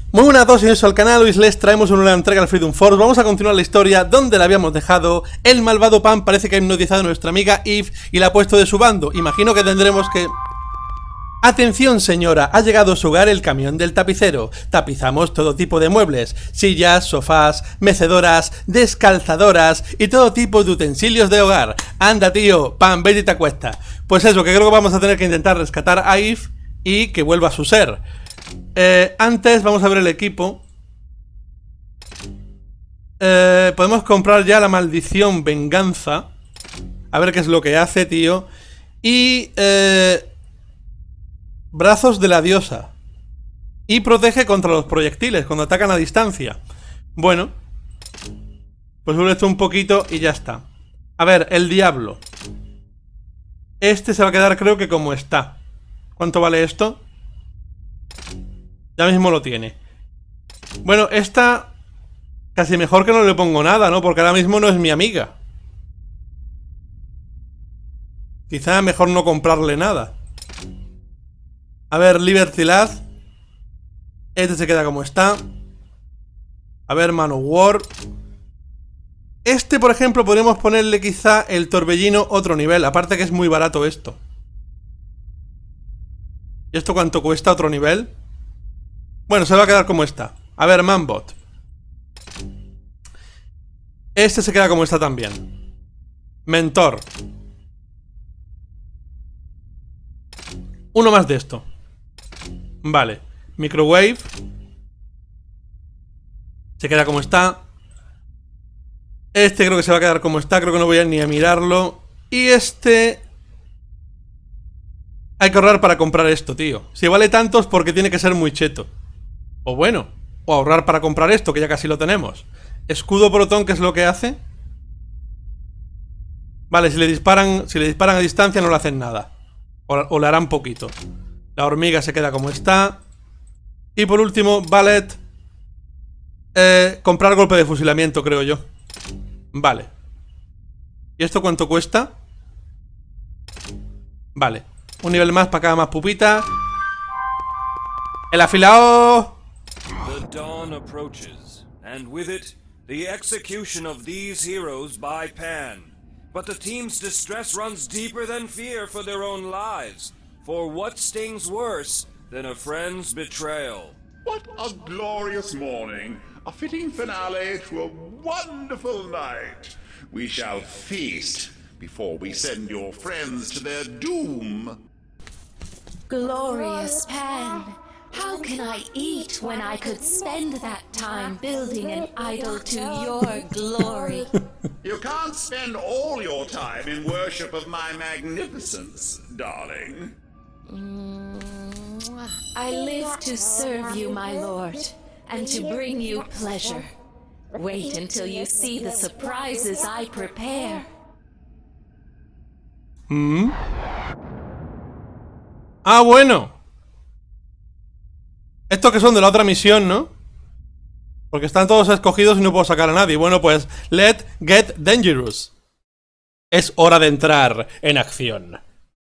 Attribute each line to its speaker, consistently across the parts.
Speaker 1: Muy buenas a todos, bienvenidos al canal. Hoy les traemos una nueva entrega al Freedom Force. Vamos a continuar la historia donde la habíamos dejado. El malvado Pan parece que ha hipnotizado a nuestra amiga Eve y la ha puesto de su bando. Imagino que tendremos que... Atención señora, ha llegado a su hogar el camión del tapicero. Tapizamos todo tipo de muebles, sillas, sofás, mecedoras, descalzadoras y todo tipo de utensilios de hogar. Anda tío, Pan, vete y te acuesta. Pues eso, que creo que vamos a tener que intentar rescatar a Eve y que vuelva a su ser. Antes vamos a ver el equipo. Podemos comprar ya la maldición venganza. A ver qué es lo que hace, tío. Y brazos de la diosa. Y protege contra los proyectiles cuando atacan a distancia. Bueno, pues sube esto un poquito y ya está. A ver, el diablo. Este se va a quedar creo que como está. ¿Cuánto vale esto? Ya mismo lo tiene. Bueno, esta casi mejor que no le pongo nada, ¿no? Porque ahora mismo no es mi amiga. Quizá mejor no comprarle nada. A ver, Liberty Lad. Este se queda como está. A ver, Manowar. Este, por ejemplo, podríamos ponerle quizá el torbellino otro nivel. Aparte que es muy barato esto. ¿Y esto cuánto cuesta otro nivel? Bueno, se va a quedar como está. A ver, Manbot. Este se queda como está también. Mentor. Uno más de esto. Vale. Microwave. Se queda como está. Este creo que se va a quedar como está. Creo que no voy a ni a mirarlo. Y este... Hay que ahorrar para comprar esto, tío. Si vale tantos porque tiene que ser muy cheto. O bueno, o ahorrar para comprar esto, que ya casi lo tenemos. Escudo protón, ¿qué es lo que hace? Vale, si le disparan a distancia no le hacen nada. O le harán poquito. La hormiga se queda como está. Y por último, Ballet. Comprar golpe de fusilamiento, creo yo. Vale. ¿Y esto cuánto cuesta? Vale. Un nivel más para cada más pupita. El afilado.
Speaker 2: The dawn approaches, and with it, the execution of these heroes by Pan. But the team's distress runs deeper than fear for their own lives. For what stings worse than a friend's betrayal?
Speaker 3: What a glorious morning! A fitting finale to a wonderful night. We shall feast before we send your friends to their doom.
Speaker 4: Glorious Pan! How can I eat when I could spend that time building an idol to your glory?
Speaker 3: You can't spend all your time in worship of my magnificence, darling.
Speaker 4: I live to serve you, my lord, and to bring you pleasure. Wait until you see the surprises I prepare.
Speaker 1: Ah, bueno. Estos que son de la otra misión, ¿no? Porque están todos escogidos y no puedo sacar a nadie. Bueno, pues, let's get dangerous. Es hora de entrar en acción.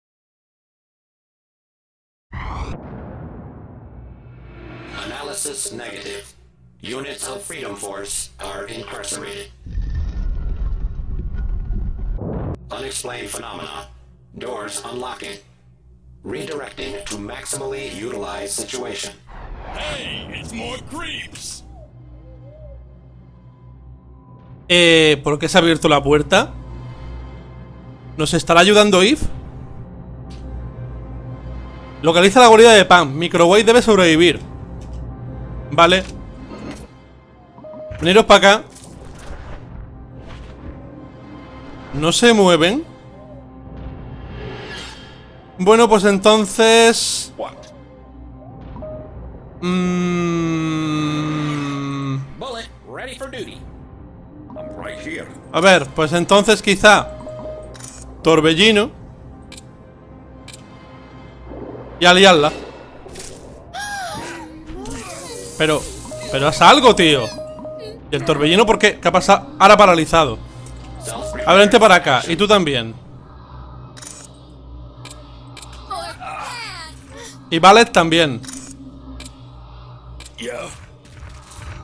Speaker 5: Analysis negative. Units of Freedom Force are incarcerated. Unexplained phenomena. Doors unlocking. Redirecting to maximally utilize situation.
Speaker 2: Hey, it's more creeps!
Speaker 1: ¿Por qué se ha abierto la puerta? ¿Nos estará ayudando Eve? Localiza la guarida de Pan. Microwave debe sobrevivir. Vale. Veniros para acá. No se mueven. Bueno, pues entonces...
Speaker 3: What?
Speaker 2: Bullet, ready for duty.
Speaker 3: I'm right here.
Speaker 1: A ver, pues entonces quizá torbellino y aliarla. Pero haz algo, tío. ¿Y el torbellino por qué? ¿Qué ha pasado? Ahora paralizado. A ver, vente para acá. Y tú también. Y Ballet también.
Speaker 2: Yeah,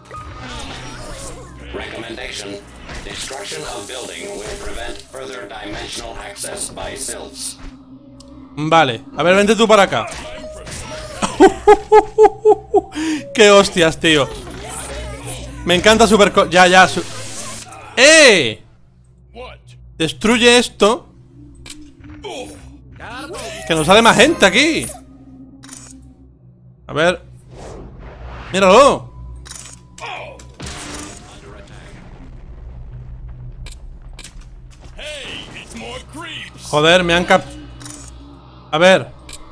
Speaker 5: Recommendation: destruction of building will prevent further dimensional access by silts.
Speaker 1: Vale, a ver, vente tú para acá. ¡Qué hostias, tío! Me encanta Super... Ya. ¡Eh! Destruye esto. Que nos sale más gente aquí. A ver. ¡Míralo! Joder, me han cap... A ver.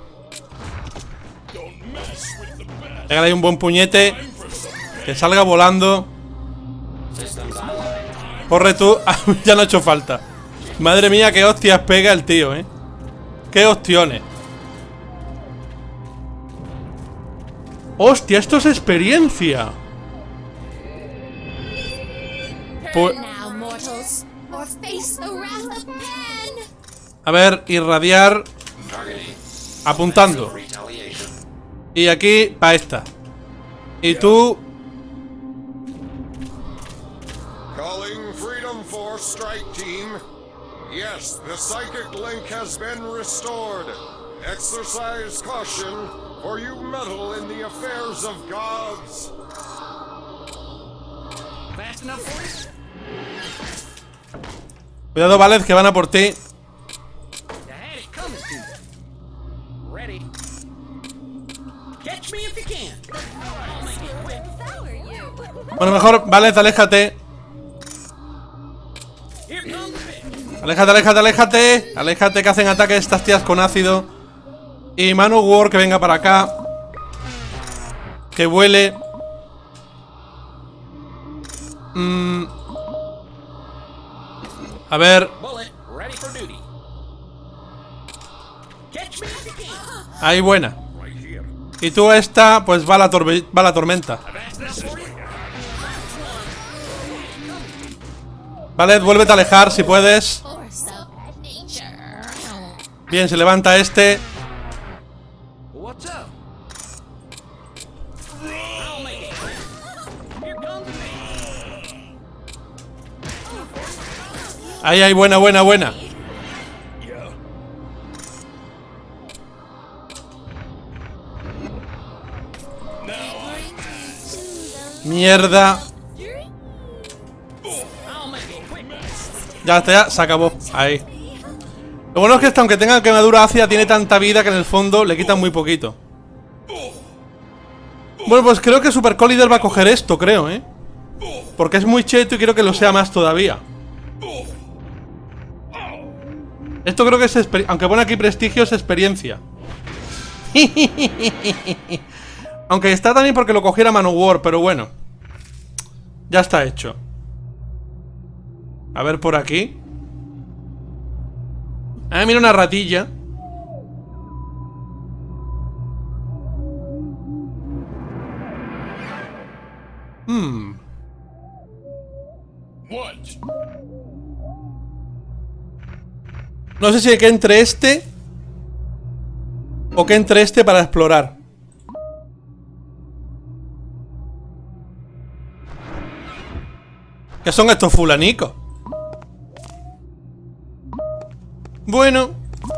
Speaker 1: Pégale ahí un buen puñete. Que salga volando. Corre tú. Ya no ha hecho falta. Madre mía, qué hostias pega el tío, Qué ostiones. Hostia, esto es experiencia. A ver, irradiar. Apuntando. Y aquí, para esta. Y tú...
Speaker 6: Calling Freedom Force Strike Team. Yes, the psychic link has been restored. Exercise caution, for you meddle in the affairs of gods.
Speaker 5: Fast enough for you?
Speaker 1: Cuidado, Valed, que van a por ti. Bueno, mejor, Valed, aléjate. Aléjate. Aléjate, que hacen ataque estas tías con ácido. Y Manowar, que venga para acá. Que vuele. A ver. Ahí, buena. Y tú esta, pues va a la tormenta. Vale, vuélvete a alejar si puedes. Bien, se levanta este. Ahí, buena. Mierda. Ya está, se acabó. Ahí. Lo bueno es que esta, aunque tenga quemadura ácida, tiene tanta vida que en el fondo le quitan muy poquito. Bueno, pues creo que Super Collider va a coger esto, creo, porque es muy cheto y quiero que lo sea más todavía. Esto creo que es experiencia. Aunque pone aquí prestigio, es experiencia. Aunque está también porque lo cogiera Manowar, pero bueno. Ya está hecho. A ver por aquí. Ah, mira una ratilla. No sé si hay que entre este o que entre este para explorar. ¿Qué son estos fulanicos? Bueno.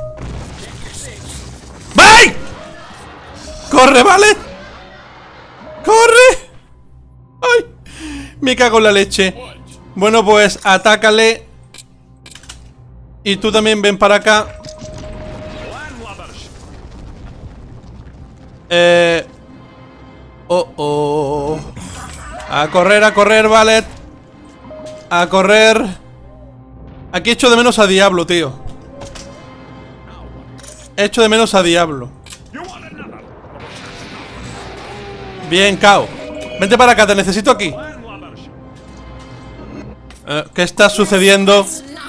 Speaker 1: ¡Vai! ¡Corre, vale! ¡Corre! ¡Ay! Me cago en la leche. Bueno, pues atácale. Y tú también ven para acá. A correr, Valet. A correr. Aquí echo de menos a Diablo, tío. Echo de menos a Diablo. Bien, Kao. Vente para acá, te necesito aquí. ¿Qué está sucediendo?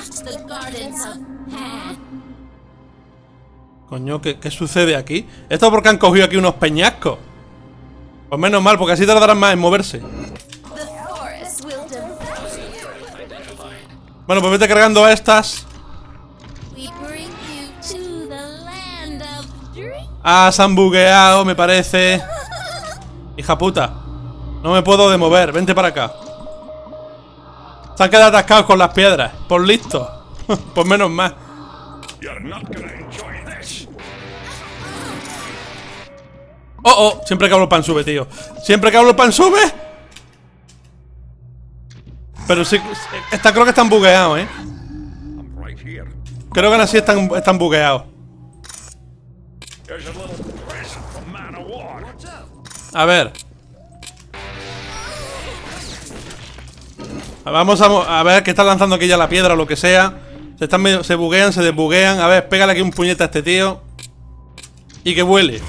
Speaker 1: Coño, ¿qué sucede aquí? Esto porque han cogido aquí unos peñascos. Pues menos mal, porque así tardarán más en moverse. Bueno, pues vete cargando a estas. Ah, se han bugueado, me parece. Hija puta. No me puedo demover, vente para acá. Se han quedado atascados con las piedras. Por listo. Pues menos mal. Oh, siempre que hablo el pan sube, tío. Siempre que hablo el pan sube. Pero sí, creo que están bugueados, Creo que aún así están bugueados. A ver. Vamos a ver que están lanzando aquí ya la piedra o lo que sea. Se buguean, se desbuguean. A ver, pégale aquí un puñete a este tío. Y que vuele.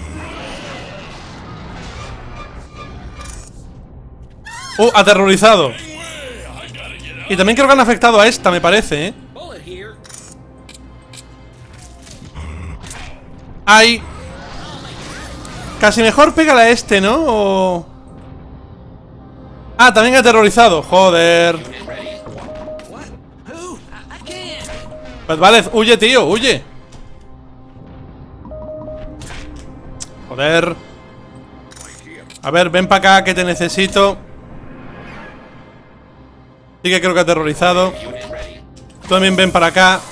Speaker 1: Aterrorizado. Y también creo que han afectado a esta, me parece, Ay. Casi mejor pégale a este, ¿no? También aterrorizado. Joder. Pues vale, huye, tío, huye. Joder. A ver, ven para acá que te necesito. Sí que creo que aterrorizado. Tú también ven para acá.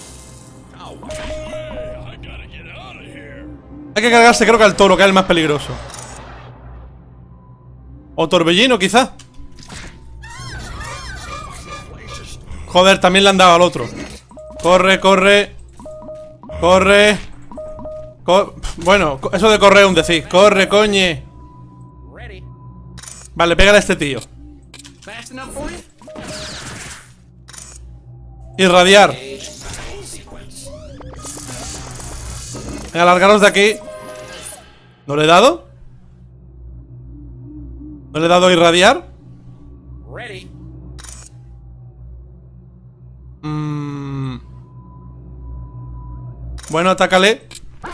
Speaker 1: Hay que cargarse creo que al toro, que es el más peligroso. O torbellino quizá. Joder, también le han dado al otro. Corre, corre. Corre. Bueno, eso de correr un decir. Corre, coñe. Vale, pégale a este tío. Irradiar. Venga, largaros de aquí. ¿No le he dado? ¿No le he dado a irradiar? Bueno, atácale.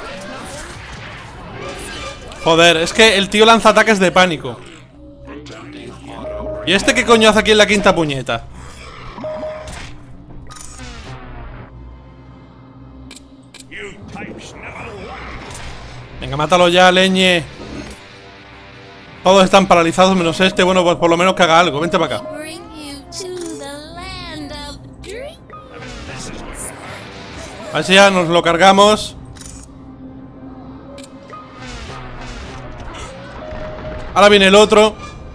Speaker 1: Joder, es que el tío lanza ataques de pánico. ¿Y este qué coño hace aquí en la quinta puñeta? Venga, mátalo ya, leñe. Todos están paralizados menos este. Bueno, pues por lo menos que haga algo. Vente para acá. Así ya nos lo cargamos. Ahora viene el otro.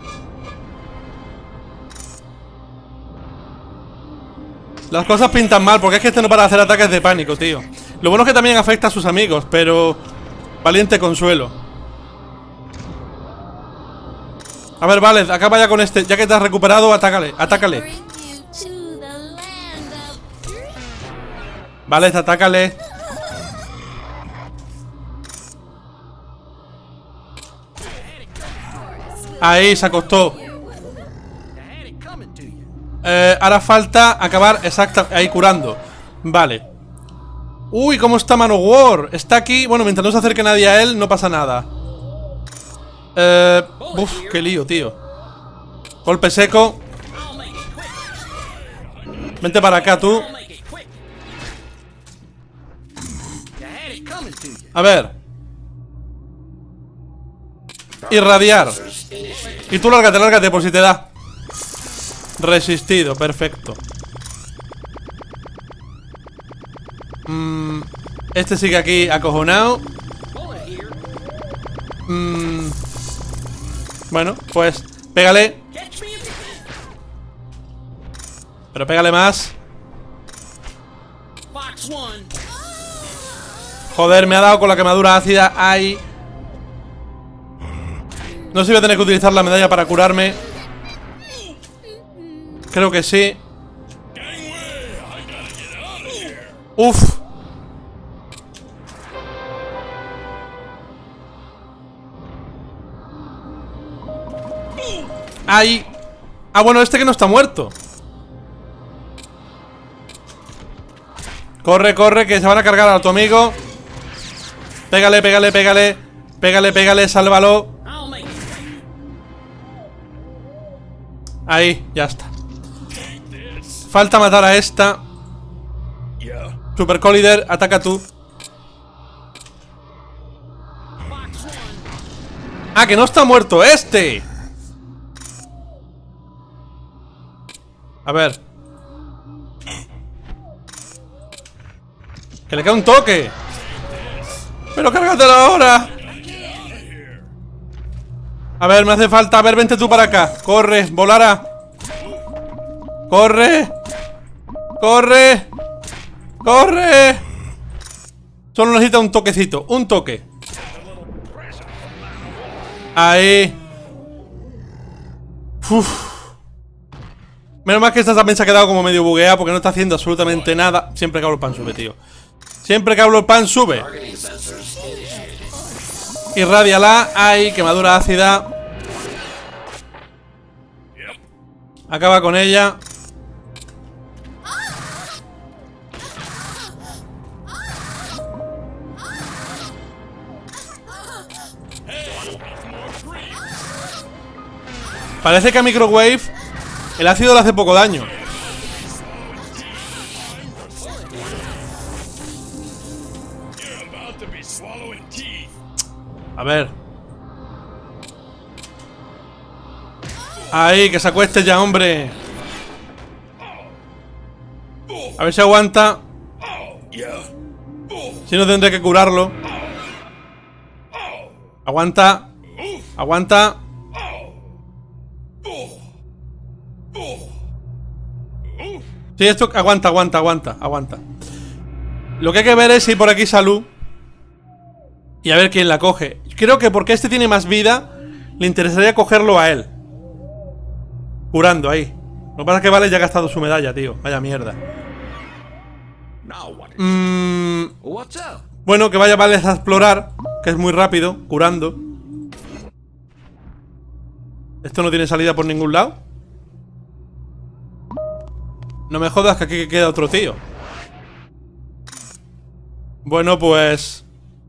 Speaker 1: Las cosas pintan mal, porque es que este no para de hacer ataques de pánico, tío. Lo bueno es que también afecta a sus amigos, pero... valiente consuelo. A ver, vale, acaba ya con este. Ya que te has recuperado, atácale, atácale. Vale, atácale. Ahí, se acostó. Ahora falta acabar exacta, ahí curando. Vale. Uy, cómo está Manowar. Está aquí, bueno, mientras no se acerque nadie a él, no pasa nada. Uf, qué lío, tío. Golpe seco. Vente para acá, tú. A ver. Irradiar. Y tú lárgate, lárgate por si te da. Resistido, perfecto. Este sigue aquí acojonado. Bueno, pues pégale. Pero pégale más. Joder, me ha dado con la quemadura ácida. Ay. No sé si voy a tener que utilizar la medalla para curarme. Creo que sí. Uf. Ay. Ah, bueno, este que no está muerto. Corre, corre, que se van a cargar a tu amigo. Pégale, pégale, pégale. Pégale, pégale, sálvalo. Ahí, ya está. Falta matar a esta. Super Collider, ataca tú. Ah, que no está muerto este. A ver. ¡Que le cae un toque! ¡Pero cárgatelo ahora! A ver, me hace falta. A ver, vente tú para acá. Corre, Volara. Corre. Corre. Corre. Solo necesita un toquecito. Un toque. Ahí. Uf. Menos mal que esta también se ha quedado como medio bugueada porque no está haciendo absolutamente nada. Siempre que hablo el pan sube, tío. Siempre que hablo el pan sube. Irradiala. Ahí, quemadura ácida. Acaba con ella. Parece que a Microwave el ácido le hace poco daño. A ver. Ahí, que se acueste ya, hombre. A ver si aguanta. Si no, tendré que curarlo. Aguanta. Aguanta. Sí, esto aguanta, aguanta, aguanta, aguanta. Lo que hay que ver es si por aquí salud. Y a ver quién la coge. Creo que porque este tiene más vida, le interesaría cogerlo a él. Curando ahí. Lo que pasa es que Vale ya ha gastado su medalla, tío. Vaya mierda. Bueno, que vaya Vale a explorar, que es muy rápido, curando. Esto no tiene salida por ningún lado. No me jodas que aquí queda otro tío. Bueno, pues...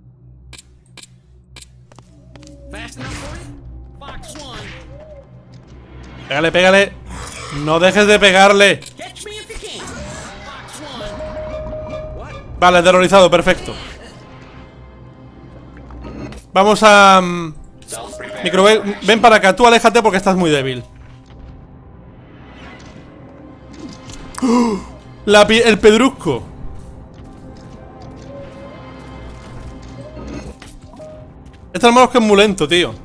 Speaker 1: Pégale, pégale. No dejes de pegarle. Vale, aterrorizado, perfecto. Vamos a... Microwave, ven para acá, tú aléjate porque estás muy débil. El pedrusco. Este hermano es que es muy lento, tío.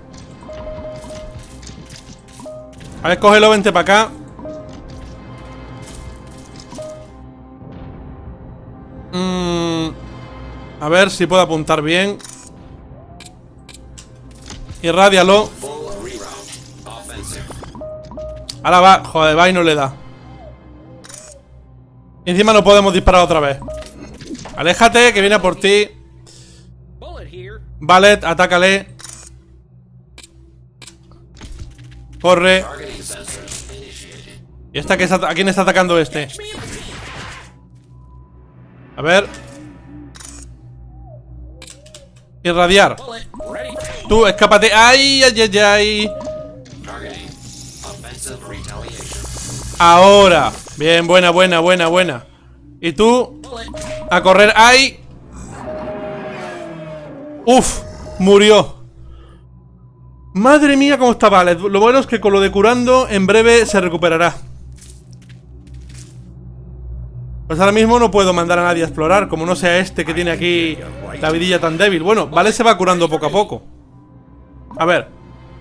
Speaker 1: A ver, cógelo, vente para acá. A ver si puedo apuntar bien. Irradialo. Ahora va, joder, va y no le da. Y encima no podemos disparar otra vez. Aléjate, que viene a por ti. Ballet, atácale. Corre. ¿Y esta que está, a quién está atacando este? A ver. Irradiar. Tú, escápate. ¡Ay, ay, ay, ay! Ahora. Bien, buena, buena, buena, buena. Y tú, a correr. ¡Ay! ¡Uf! Murió. Madre mía, cómo está Vale. Lo bueno es que con lo de curando, en breve se recuperará. Pues ahora mismo no puedo mandar a nadie a explorar, como no sea este que tiene aquí la vidilla tan débil. Bueno, Vale se va curando poco a poco. A ver.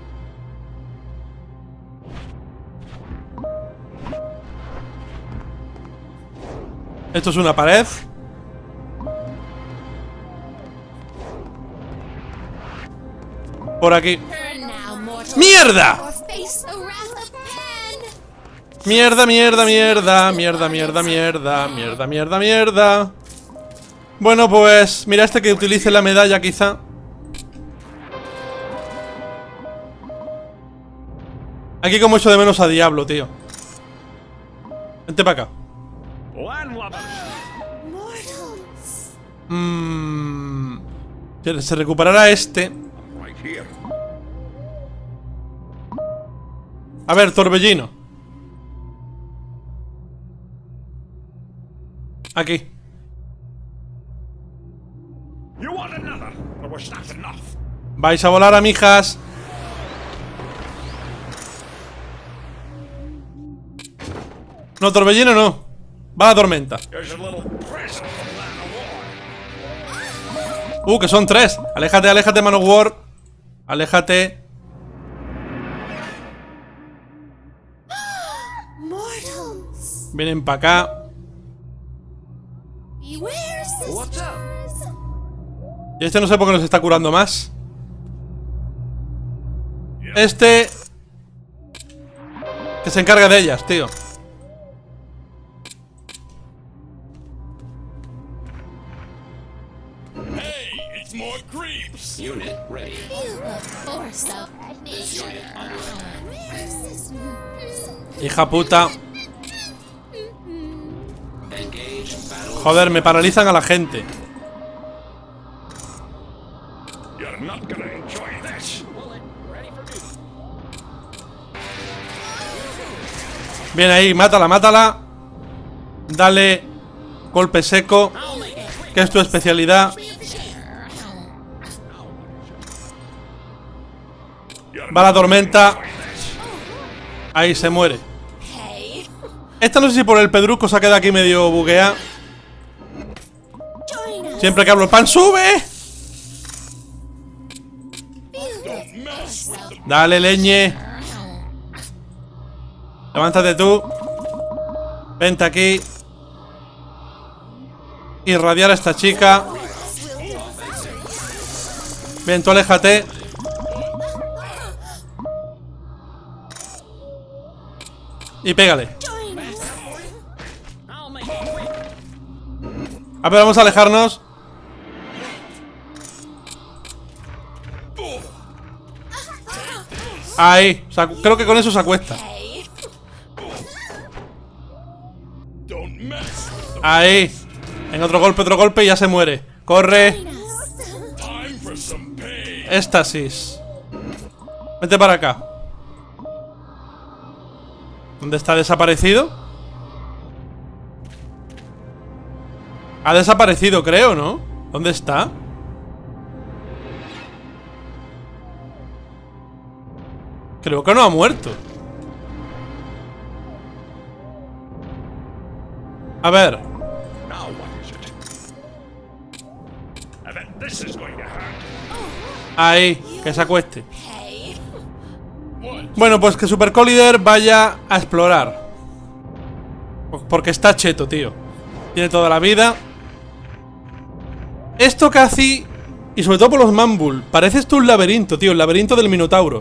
Speaker 1: Esto es una pared. Por aquí. ¡Mierda! Mierda, mierda, mierda. Mierda, mierda, mierda. Mierda, mierda, mierda. Bueno, pues mira este que utilice la medalla quizá. Aquí como echo de menos a Diablo, tío. Vente para acá. Se recuperará este. A ver, Torbellino. Aquí. Vais a volar, amijas. No, torbellino no. Va la tormenta. Que son 3. Aléjate, aléjate, Manowar. Aléjate. Vienen para acá. Y este no sé por qué nos está curando más. Este... que se encarga de ellas, tío.
Speaker 5: Unit ready.
Speaker 1: Hija puta.
Speaker 5: Engage battle.
Speaker 1: Joder, me paralizan a la gente.
Speaker 3: You're not gonna enjoy this.
Speaker 1: Bien ahí, mátala, mátala. Dale golpe seco, que es tu especialidad. Va la tormenta. Ahí se muere. Esta no sé si por el pedrusco se ha quedado aquí medio buguea. Siempre que hablo el pan sube. Dale, leñe. Levántate tú. Vente aquí. Irradiar a esta chica. Bien, tú aléjate. Y pégale. A ver, vamos a alejarnos. Ahí. Creo que con eso se acuesta. Ahí. En otro golpe y ya se muere. Corre. Éxtasis. Vete para acá. ¿Dónde está desaparecido? Ha desaparecido, creo, ¿no? ¿Dónde está? Creo que no ha muerto. A ver. Ahí, que se acueste. Bueno, pues que Super Collider vaya a explorar. Porque está cheto, tío. Tiene toda la vida. Esto casi... Y sobre todo por los Mambul. Parece esto un laberinto, tío. El laberinto del Minotauro.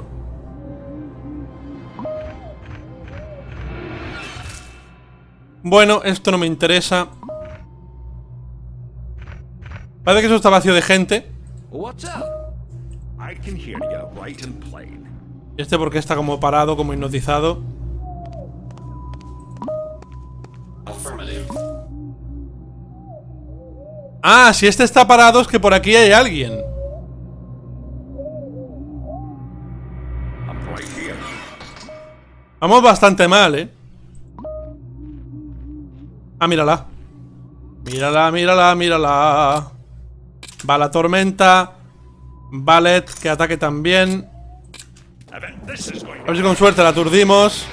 Speaker 1: Bueno, esto no me interesa. Parece que eso está vacío de gente. ¿Y este por qué está como parado, como hipnotizado? Ah, si este está parado es que por aquí hay alguien. Vamos bastante mal, ¿eh? Ah, mírala. Mírala, mírala, mírala. Va la tormenta. Ballet, que ataque también. A ver si con suerte la aturdimos.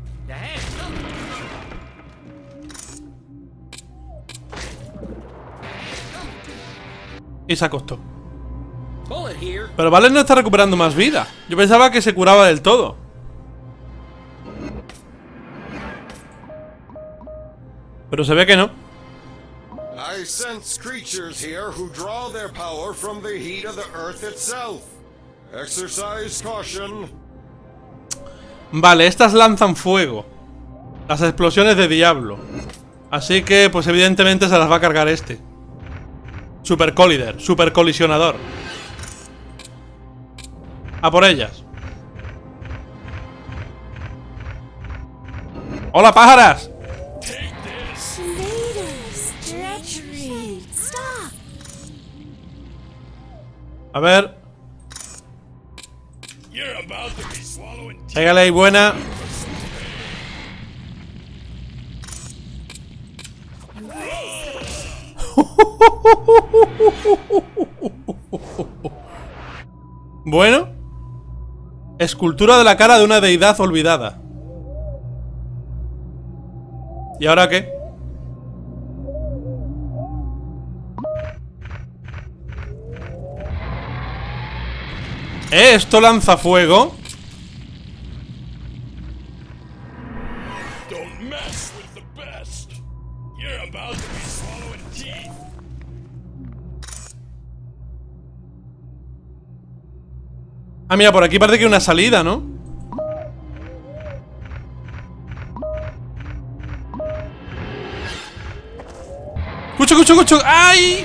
Speaker 1: Y se acostó. Pero Ballet no está recuperando más vida. Yo pensaba que se curaba del todo. Pero se ve que no.
Speaker 6: I sense creatures here who draw their power from the heat of the earth itself. Exercise caution.
Speaker 1: Vale, estas lanzan fuego. Las explosiones de Diablo. Así que, pues evidentemente se las va a cargar este. Super Collider, Super Colisionador. A por ellas. ¡Hola, pájaras! A ver. Pégale ahí, buena. Bueno. Escultura de la cara de una deidad olvidada. ¿Y ahora qué? ¿Esto lanza fuego?
Speaker 7: Don't mess with the best. You're about to be swallowing teeth.
Speaker 1: Ah, mira, por aquí parece que hay una salida, ¿no? ¡Cucho! ¡Ay!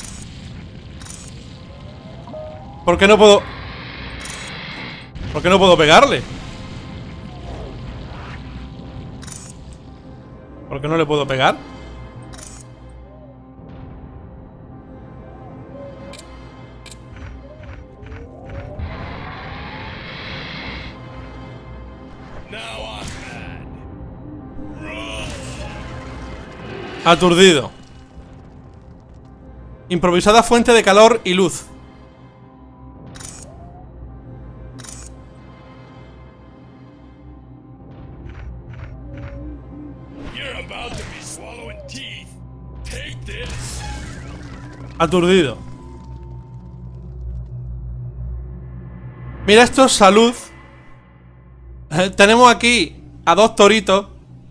Speaker 1: ¿Por qué no puedo? ¿Por qué no puedo pegarle? ¿Por qué no le puedo pegar?
Speaker 7: Now I'm mad.
Speaker 1: Aturdido. Improvisada fuente de calor y luz.
Speaker 7: You're about to be swallowing teeth. Take this.
Speaker 1: Aturdido. Mira, esto es salud. Tenemos aquí a dos toritos.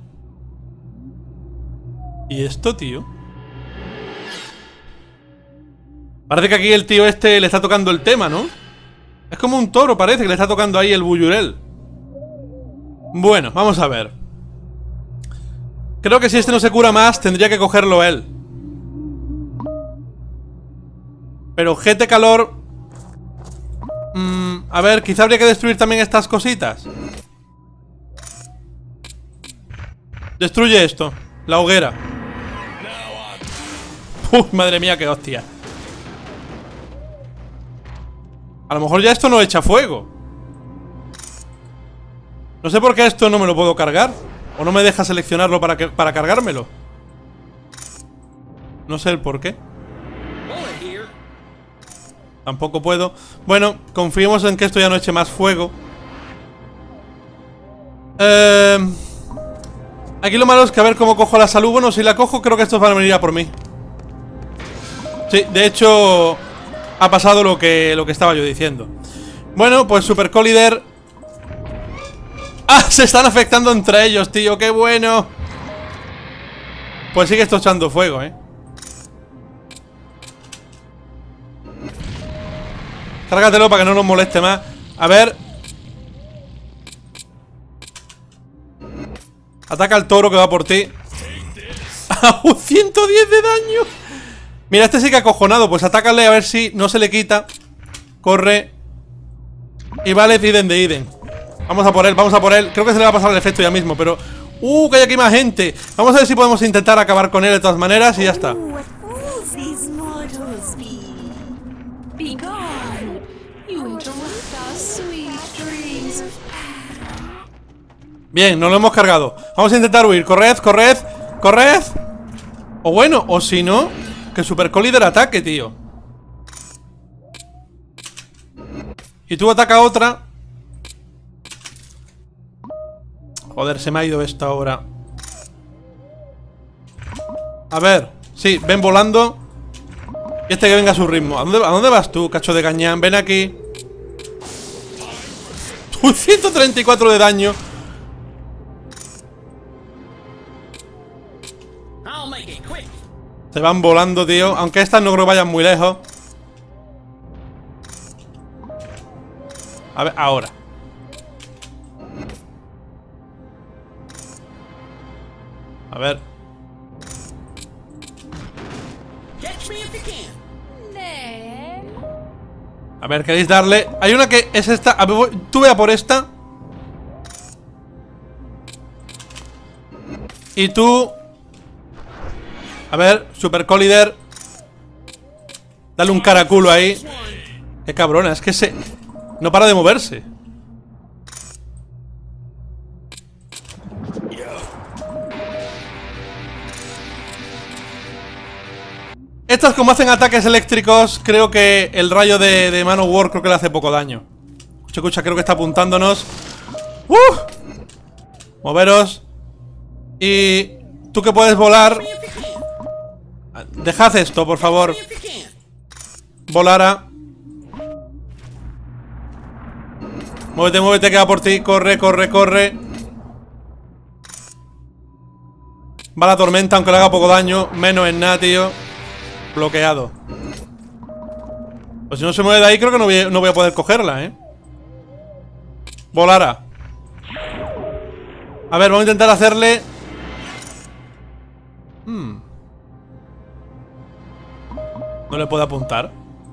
Speaker 1: ¿Y esto, tío? Parece que aquí el tío este le está tocando el tema, ¿no? Es como un toro, parece que le está tocando ahí el bullurel. Bueno, vamos a ver. Creo que si este no se cura más, tendría que cogerlo él. Pero GT calor... a ver, quizá habría que destruir también estas cositas. Destruye esto. La hoguera. Madre mía, qué hostia. A lo mejor ya esto no echa fuego. No sé por qué esto no me lo puedo cargar. O no me deja seleccionarlo para cargármelo. No sé el por qué. Tampoco puedo. Bueno, confiemos en que esto ya no eche más fuego. Aquí lo malo es que a ver cómo cojo la salud. Bueno, si la cojo creo que estos van a venir a por mí. Sí, de hecho ha pasado lo que estaba yo diciendo. Bueno, pues Super Collider. ¡Ah! Se están afectando entre ellos, tío, qué bueno. Pues sigue esto echando fuego, Cárgatelo para que no nos moleste más. A ver. Ataca al toro que va por ti. 110 de daño. Mira, este sí que acojonado. Pues atácale a ver si no se le quita. Corre. Y vale, Iden de Iden. Vamos a por él, vamos a por él. Creo que se le va a pasar el efecto ya mismo, pero... que hay aquí más gente. Vamos a ver si podemos intentar acabar con él de todas maneras y ya está. Bien, nos lo hemos cargado. Vamos a intentar huir. Corred, corred, corred. O bueno, o si no, que Super Collider ataque, tío. Y tú ataca otra. Joder, se me ha ido esta ahora. A ver, sí, ven volando. Y este que venga a su ritmo. ¿A dónde vas tú, cacho de cañán? Ven aquí. 134 de daño. Se van volando, tío. Aunque estas no creo que vayan muy lejos. A ver, ahora. A ver. A ver, ¿queréis darle? Hay una que es esta. A ver, tú ve a por esta. Y tú... A ver, Super Collider. Dale un caraculo ahí. Qué cabrona, es que se... No para de moverse. Estas, como hacen ataques eléctricos, creo que el rayo de Manowar creo que le hace poco daño. Escucha, creo que está apuntándonos. Moveros. Y Tú que puedes volar. Dejad esto, por favor. Volara. Muévete, muévete, que va por ti. Corre, corre, corre. Va la tormenta, aunque le haga poco daño. Menos en nada, tío. Bloqueado. Pues si no se mueve de ahí, creo que no voy a poder cogerla, ¿eh? Volara. A ver, vamos a intentar hacerle... No le puedo apuntar.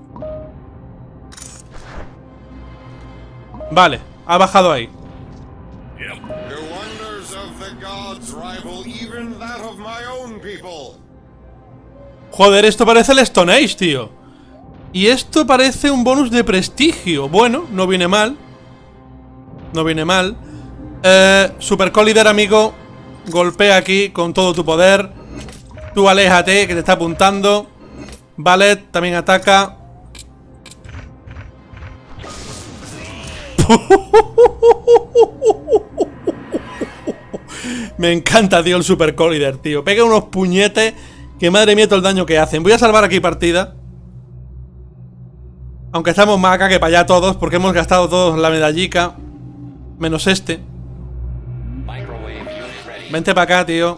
Speaker 1: Vale, ha bajado ahí.
Speaker 6: The wonders of the gods rival even that of my own people.
Speaker 1: Joder, esto parece el Stone Age, tío. Y esto parece un bonus de prestigio. Bueno, no viene mal. No viene mal. Super Collider, amigo. Golpea aquí con todo tu poder. Tú aléjate, que te está apuntando. Ballet también ataca. Me encanta, tío, el Super Collider, tío. Pega unos puñetes que madre mía todo el daño que hacen. Voy a salvar aquí partida. Aunque estamos más acá que para allá todos, porque hemos gastado todos la medallica. Menos este. Vente para acá, tío.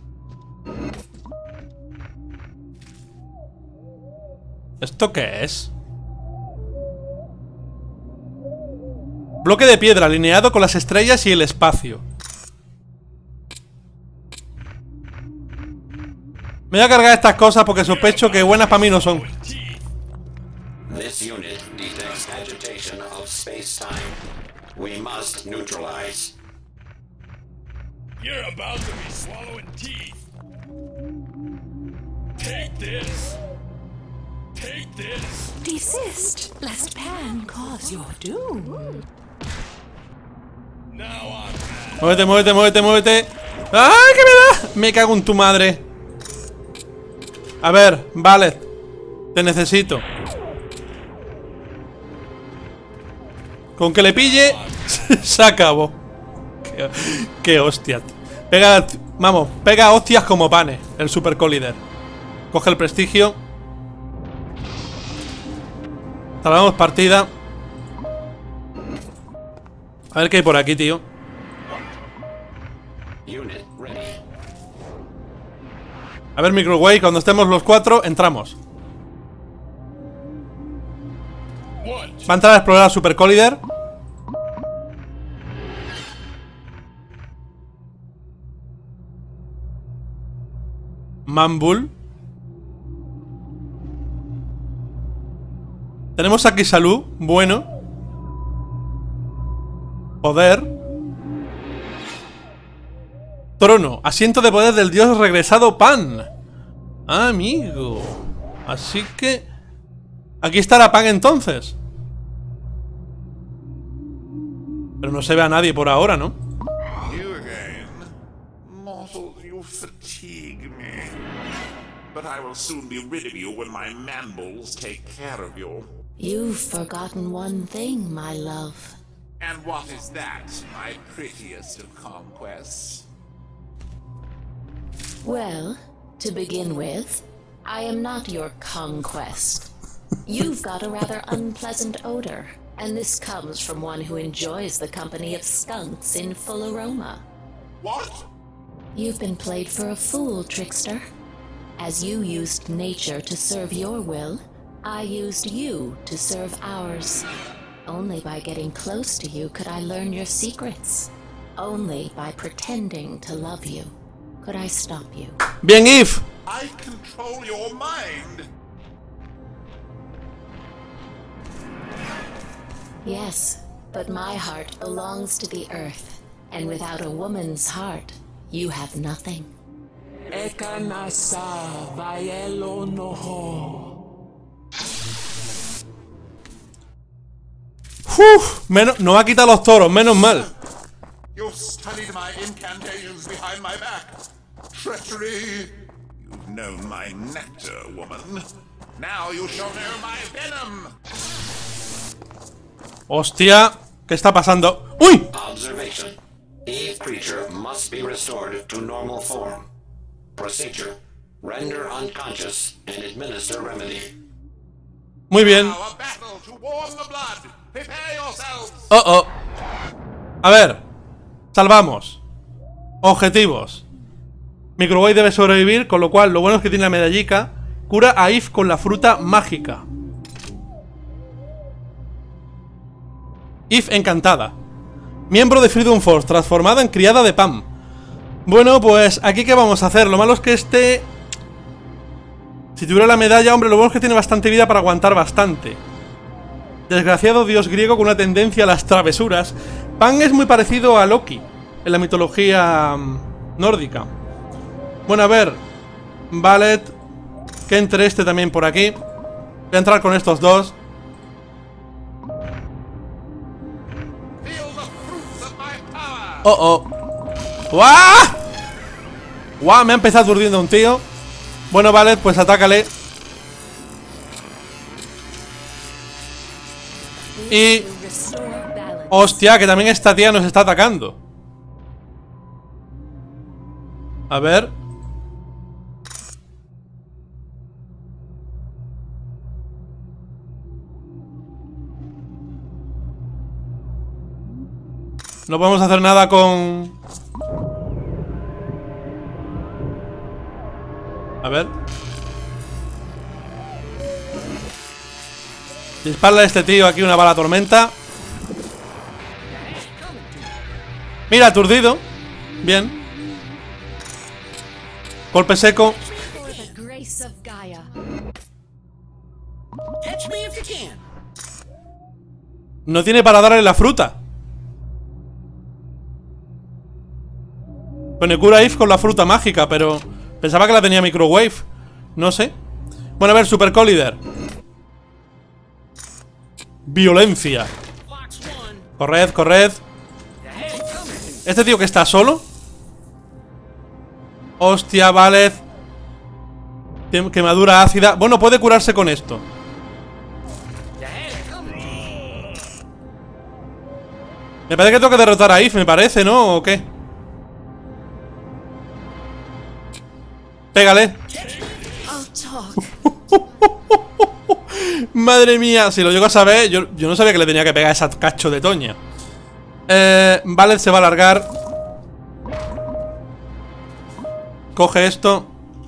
Speaker 1: ¿Esto qué es? Bloque de piedra alineado con las estrellas y el espacio. Me voy a cargar estas cosas porque sospecho que buenas para mí no son.
Speaker 5: This unit detects agitation of space-time. We must neutralize.
Speaker 7: You're about to be swallowing teeth. Take this. Take this.
Speaker 4: Desist, lest Pan cause your doom.
Speaker 7: Now I'm mad.
Speaker 1: Muévete, muévete, muévete, muévete. ¡Ay, qué me da! Me cago en tu madre. A ver, vale. Te necesito. Con que le pille, se acabó. Qué hostia. Pega, vamos, pega hostias como panes. El Super Collider. Coge el prestigio. Salvamos partida. A ver qué hay por aquí, tío. A ver, Microwave, cuando estemos los cuatro, entramos. Va a entrar a explorar a Super Collider. Manbull. Tenemos aquí salud. Bueno. Poder. Trono. Asiento de poder del dios regresado Pan. Amigo. Así que... aquí estará Pan entonces. Pero no se ve a nadie por ahora, ¿no?
Speaker 3: You again. Mortal, you fatigue me. But I will soon be rid of you when my manbulls take care of you.
Speaker 4: You've forgotten one thing, my love.
Speaker 3: And what is that, my prettiest of conquests?
Speaker 4: Well, to begin with, I am not your conquest. You've got a rather unpleasant odor, and this comes from one who enjoys the company of skunks in full aroma.
Speaker 3: What?
Speaker 4: You've been played for a fool, trickster. As you used nature to serve your will, I used you to serve ours. Only by getting close to you could I learn your secrets. Only by pretending to love you could I stop you.
Speaker 1: Bien, Eve.
Speaker 3: I control your mind.
Speaker 4: Yes, but my heart belongs to the earth, and without a woman's heart, you have nothing.
Speaker 1: Menos, no va a quitar los toros, menos mal.
Speaker 3: You've studied my incantations behind my back. Treachery. You've known my nectar, woman. Now you shall know my venom.
Speaker 1: Hostia, ¿qué está pasando? ¡Uy!
Speaker 5: Observation. Eve creature must be restored to normal form. Procedure. Render unconscious and administer remedy.
Speaker 1: Muy bien.
Speaker 3: Now a battle to warm the blood. Prepare yourselves.
Speaker 1: Oh. A ver. Salvamos. Objetivos. Microwave debe sobrevivir, con lo cual lo bueno es que tiene la medallica. Cura a Eve con la fruta mágica. Eve encantada. Miembro de Freedom Force, transformada en criada de Pam. Bueno, pues aquí qué vamos a hacer. Lo malo es que si tuviera la medalla, hombre, lo bueno es que tiene bastante vida para aguantar bastante. Desgraciado dios griego con una tendencia a las travesuras. Pan es muy parecido a Loki en la mitología nórdica. Bueno, a ver. Ballet. Que entre este también por aquí. Voy a entrar con estos dos. Oh. ¡Guau! ¡Guau! Me ha empezado aturdiendo un tío. Bueno, vale, pues atácale. Y... ¡hostia! Que también esta tía nos está atacando. A ver. No podemos hacer nada con... A ver. Dispara a este tío aquí una bala tormenta. Mira, aturdido. Bien. Golpe seco. No tiene para darle la fruta. Pone cura Eve con la fruta mágica, pero pensaba que la tenía Microwave. No sé. Bueno, a ver, Super Collider. Violencia. Corred. ¿Este tío que está solo? Hostia, vale. Quemadura ácida. Bueno, puede curarse con esto. Me parece que tengo que derrotar a Eve, me parece, ¿no? ¿O qué? Pégale. Madre mía, si lo llego a saber, yo no sabía que le tenía que pegar a esa cacho de Toña. Vale, se va a alargar. Coge esto.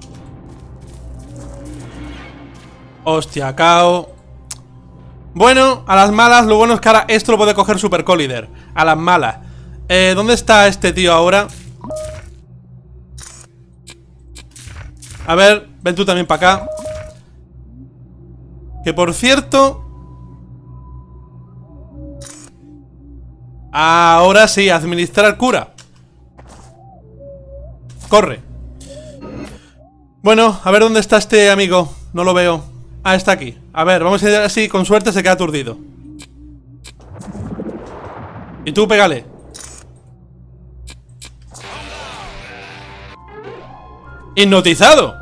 Speaker 1: Hostia, cao. Bueno, a las malas, lo bueno es que ahora esto lo puede coger Super Collider. A las malas. ¿Dónde está este tío ahora? A ver, ven tú también para acá. Que por cierto... Ahora sí, administrar cura. Corre. Bueno, a ver dónde está este amigo. No lo veo. Ah, está aquí. A ver, vamos a ir así, con suerte se queda aturdido. Y tú pégale. Hipnotizado.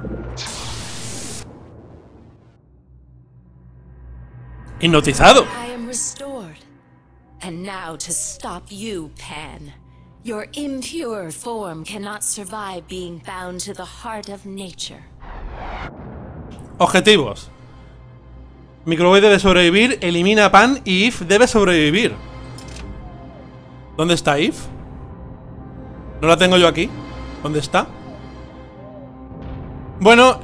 Speaker 1: Hipnotizado.
Speaker 4: I am restored. And now to stop you, Pan. Your impure form cannot survive being bound to the heart of nature.
Speaker 1: Objetivos. Microwave debe sobrevivir, elimina a Pan y Eve debe sobrevivir. ¿Dónde está Eve? ¿No la tengo yo aquí? ¿Dónde está? Bueno,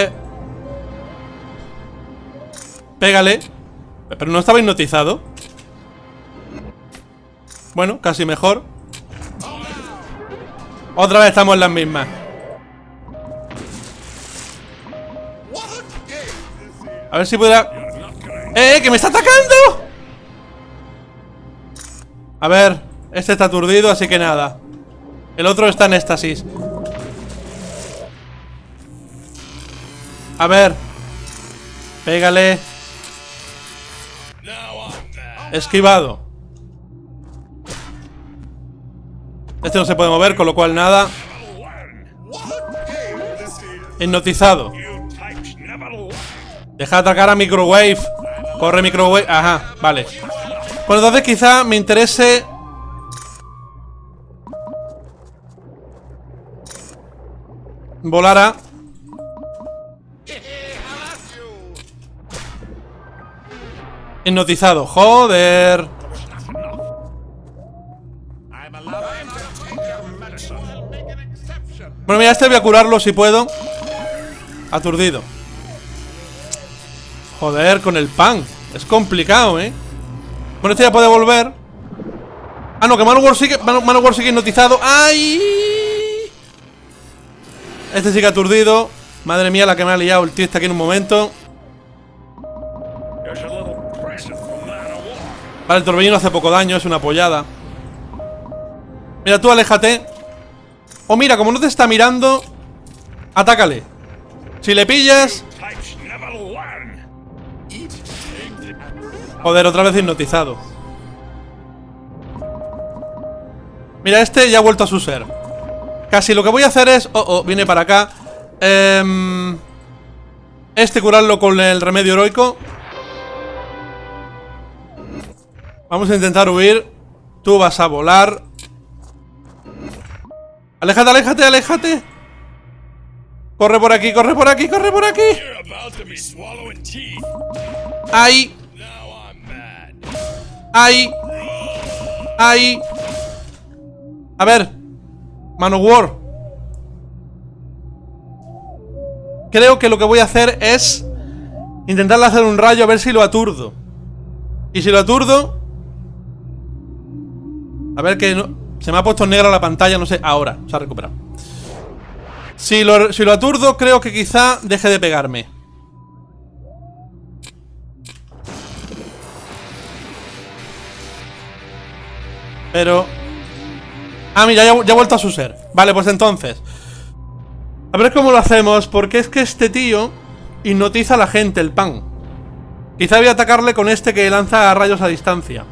Speaker 1: pégale. Pero no estaba hipnotizado. Bueno, casi mejor. Otra vez estamos en las mismas. A ver si pudiera... ¡Que me está atacando! A ver, este está aturdido, así que nada. El otro está en éxtasis. A ver. Pégale. Esquivado. Este no se puede mover, con lo cual nada. Hipnotizado. Deja de atacar a Microwave. Corre Microwave. Ajá, vale. Pues entonces quizá me interese... volara. Hipnotizado. Joder. Bueno, mira, este voy a curarlo si puedo. Aturdido. Joder, con el pan. Es complicado, ¿eh? Bueno, este ya puede volver. Ah, no, que Manowar sigue hipnotizado. ¡Ay! Este sigue aturdido. Madre mía, la que me ha liado. El tío está aquí en un momento. Vale, el torbellino hace poco daño. Es una pollada. Mira, tú aléjate. Oh, mira, como no te está mirando, atácale. Si le pillas... Joder, otra vez hipnotizado. Mira, este ya ha vuelto a su ser. Casi lo que voy a hacer es... Oh, viene para acá. Este curarlo con el remedio heroico. Vamos a intentar huir. Tú vas a volar. Aléjate, aléjate, aléjate. Corre por aquí, corre por aquí, corre por aquí. ¡Ay! ¡Ay! ¡Ay! A ver, Manowar. Creo que lo que voy a hacer es intentarle hacer un rayo a ver si lo aturdo. Y si lo aturdo... A ver que no... Se me ha puesto negra la pantalla, no sé. Ahora, se ha recuperado. Si lo aturdo, creo que quizá deje de pegarme. Pero... Ah, mira, ya ha vuelto a su ser. Vale, pues entonces a ver cómo lo hacemos. Porque es que este tío hipnotiza a la gente, el pan. Quizá voy a atacarle con este que lanza rayos a distancia.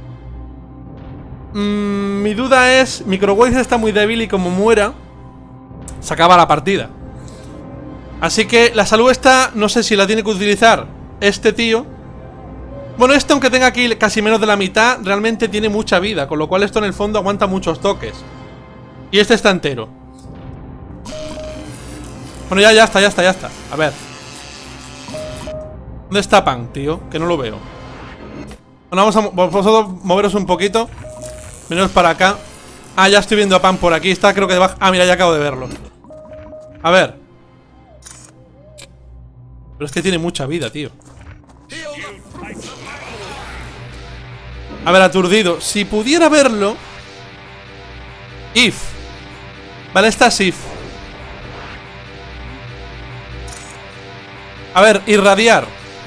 Speaker 1: Mi duda es... Microwave está muy débil y como muera se acaba la partida. Así que la salud esta no sé si la tiene que utilizar este tío. Bueno, este aunque tenga aquí casi menos de la mitad, realmente tiene mucha vida, con lo cual esto en el fondo aguanta muchos toques. Y este está entero. Bueno, ya está. A ver. ¿Dónde está Pan, tío? Que no lo veo. Bueno, vamos a vosotros moveros un poquito. Venos para acá. Ah, ya estoy viendo a Pan por aquí. Está creo que debajo. Ah, mira, ya acabo de verlo. A ver. Pero es que tiene mucha vida, tío. A ver, aturdido. Si pudiera verlo. If. Vale, esta es If. A ver, irradiar.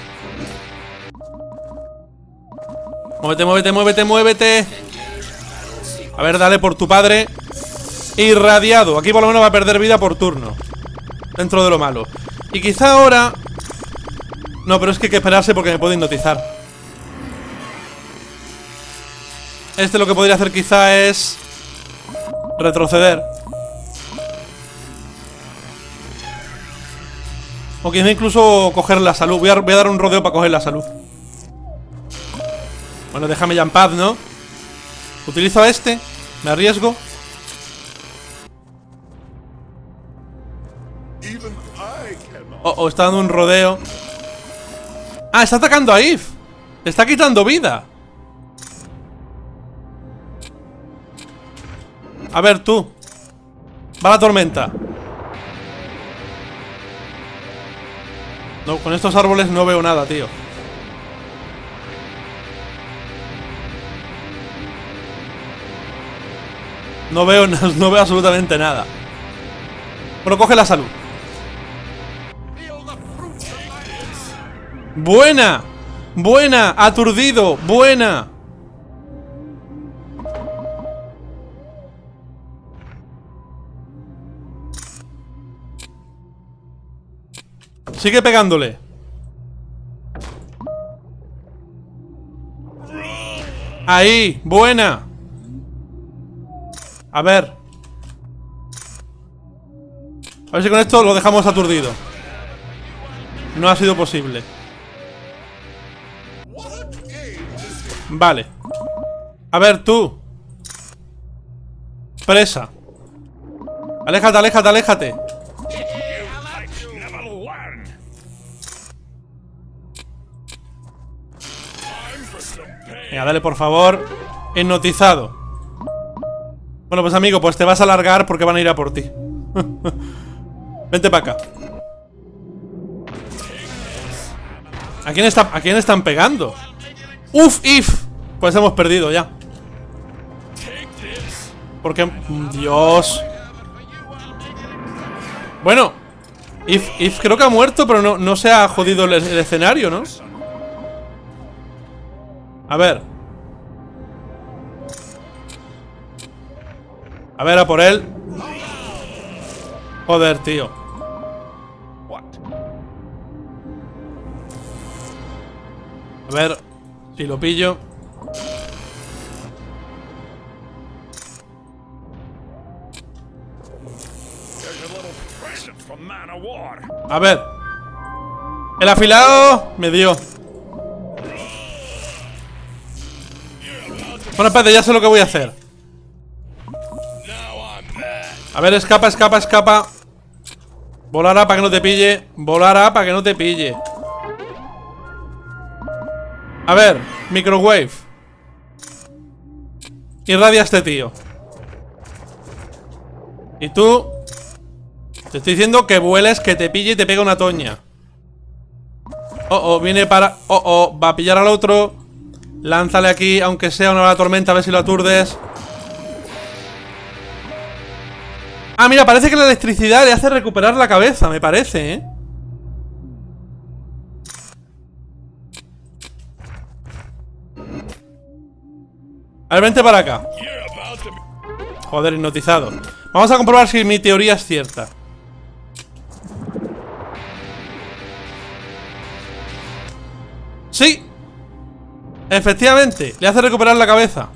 Speaker 1: Muévete. A ver, dale por tu padre. Irradiado. Aquí por lo menos va a perder vida por turno. Dentro de lo malo. Y quizá ahora... No, pero es que hay que esperarse porque me puede hipnotizar. Este lo que podría hacer quizá es... retroceder. O quizá incluso coger la salud. Voy a dar un rodeo para coger la salud. Bueno, déjame ya en paz, ¿no? Utilizo a este. Me arriesgo. Oh, está dando un rodeo. Ah, está atacando a If. Le está quitando vida. A ver, tú. Va la tormenta. No, con estos árboles no veo nada, tío. No veo absolutamente nada. Bueno, coge la salud. Buena. Buena. Aturdido. Buena. Sigue pegándole. Ahí. Buena. A ver. A ver si con esto lo dejamos aturdido. No ha sido posible. Vale. A ver, tú. Presa. Aléjate. Venga, dale por favor. Hipnotizado. Bueno, pues amigo, pues te vas a largar porque van a ir a por ti. Vente para acá. ¿A quién están pegando? ¡Uf, if! Pues hemos perdido ya. Porque... Dios. Bueno, if creo que ha muerto, pero no se ha jodido el escenario, ¿no? A ver. A ver, a por él. Joder, tío. A ver si lo pillo. A ver. El afilado me dio. Bueno, espérate, ya sé lo que voy a hacer. A ver, escapa, escapa, escapa. Volará para que no te pille. Volará para que no te pille. A ver, microwave. Irradia a este tío. Y tú... Te estoy diciendo que vueles, que te pille y te pega una toña. Viene para... va a pillar al otro. Lánzale aquí, aunque sea una ola tormenta, a ver si lo aturdes. Ah, mira, parece que la electricidad le hace recuperar la cabeza, me parece, ¿eh? A ver, vente para acá. Joder, hipnotizado. Vamos a comprobar si mi teoría es cierta. ¡Sí! Efectivamente, le hace recuperar la cabeza.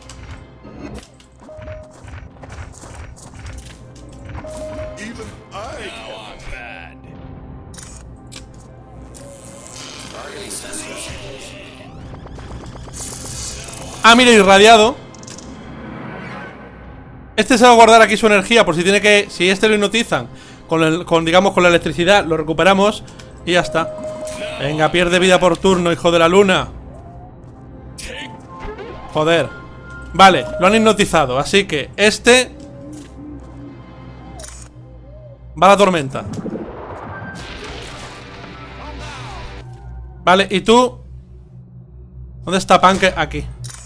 Speaker 1: Ah, mira, irradiado. Este se va a guardar aquí su energía por si tiene que... Si este lo hipnotizan digamos, con la electricidad, lo recuperamos y ya está. Venga, pierde vida por turno, hijo de la luna. Joder. Vale, lo han hipnotizado, así que este... Va a la tormenta. Vale, ¿y tú? ¿Dónde está Panque? Aquí.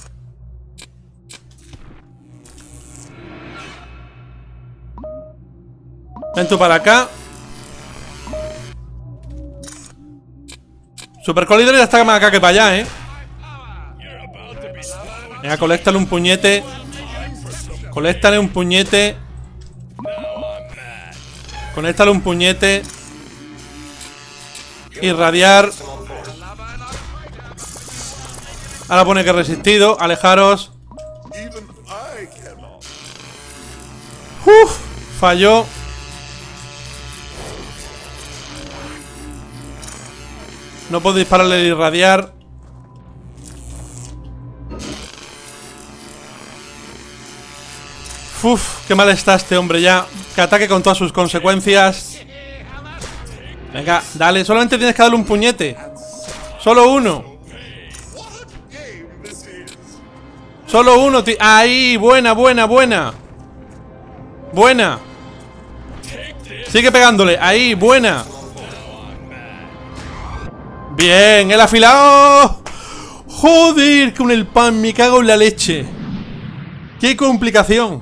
Speaker 1: Ven tú para acá. Super Collider ya está más acá que para allá, ¿eh? Venga, coléctale un puñete. Coléctale un puñete. Conéctale un puñete. Irradiar. Ahora pone que resistido. Alejaros. Falló. No puedo dispararle el irradiar. Qué mal está este hombre ya. Que ataque con todas sus consecuencias. Venga, dale. Solamente tienes que darle un puñete. Solo uno. Solo uno. Ahí, buena, buena, buena. Buena. Sigue pegándole. Ahí, buena. Bien, el afilado. Joder, con el pan me cago en la leche. Qué complicación.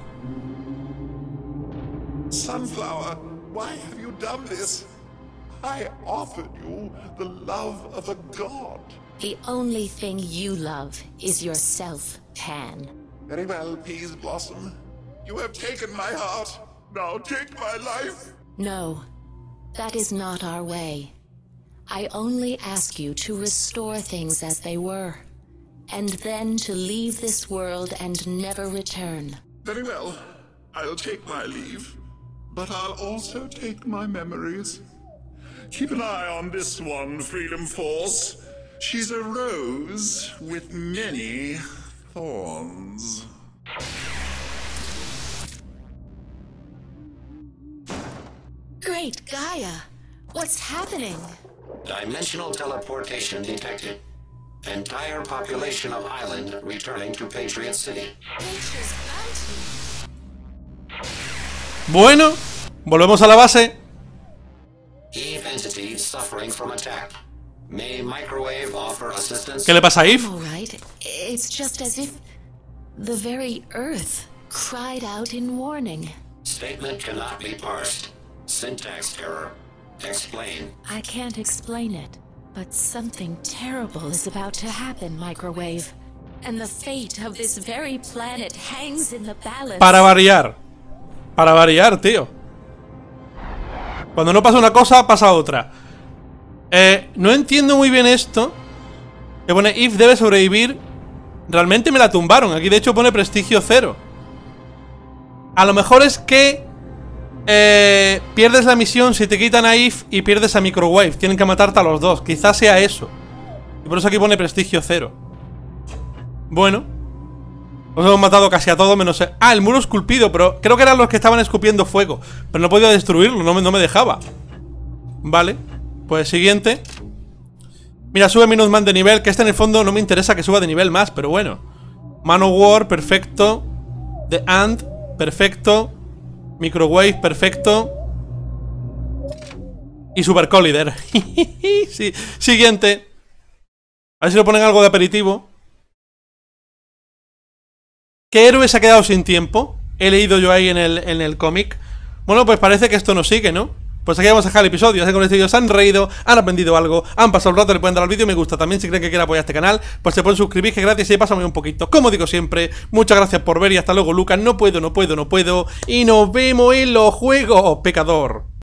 Speaker 3: Sunflower, why have you done this? I offered you the love of a god.
Speaker 4: The only thing you love is yourself, Pan.
Speaker 3: Very well, Peas Blossom. You have taken my heart. Now take my life.
Speaker 4: No, that is not our way. I only ask you to restore things as they were, and then to leave this world and never return.
Speaker 3: Very well. I'll take my leave. But I'll also take my memories. Keep an eye on this one, Freedom Force. She's a rose with many thorns.
Speaker 4: Great Gaia! What's happening?
Speaker 5: Dimensional teleportation detected. Entire population of island returning to Patriot City.
Speaker 1: Bueno, volvemos a la base.
Speaker 5: Eve entity suffering from attack. May Microwave offer assistance?
Speaker 1: ¿Qué le pasa a Eve?
Speaker 4: All right. It's just as if the very earth cried out in warning.
Speaker 5: Statement cannot be parsed. Syntax error. Explain.
Speaker 4: I can't explain it, but something terrible is about to happen, Microwave. And the fate of this very planet hangs in the balance.
Speaker 1: Para variar. Para variar, tío. Cuando no pasa una cosa, pasa otra. No entiendo muy bien esto. Que pone Eve debe sobrevivir. Realmente me la tumbaron. Aquí de hecho pone prestigio 0. A lo mejor es que pierdes la misión si te quitan a Eve y pierdes a Microwave. Tienen que matarte a los dos. Quizás sea eso. Y por eso aquí pone prestigio 0. Bueno, los hemos matado casi a todos menos... el muro esculpido. Pero creo que eran los que estaban escupiendo fuego. Pero no podía destruirlo, no me dejaba. Vale, pues siguiente. Mira, sube Minuteman de nivel. Que este en el fondo no me interesa que suba de nivel más, pero bueno. Manowar, perfecto. The Ant, perfecto. Microwave, perfecto. Y Super Collider. Sí. Siguiente. A ver si le ponen algo de aperitivo. ¿Qué héroe se ha quedado sin tiempo? He leído yo ahí en el cómic. Bueno, pues parece que esto nos sigue, ¿no? Pues aquí vamos a dejar el episodio. Así que con este vídeo se han reído, han aprendido algo, han pasado el rato, le pueden dar al vídeo me gusta. También si creen que quieren apoyar este canal, pues se pueden suscribir, que es gratis y pásame un poquito. Como digo siempre, muchas gracias por ver y hasta luego, Lucas. No puedo. Y nos vemos en los juegos, pecador.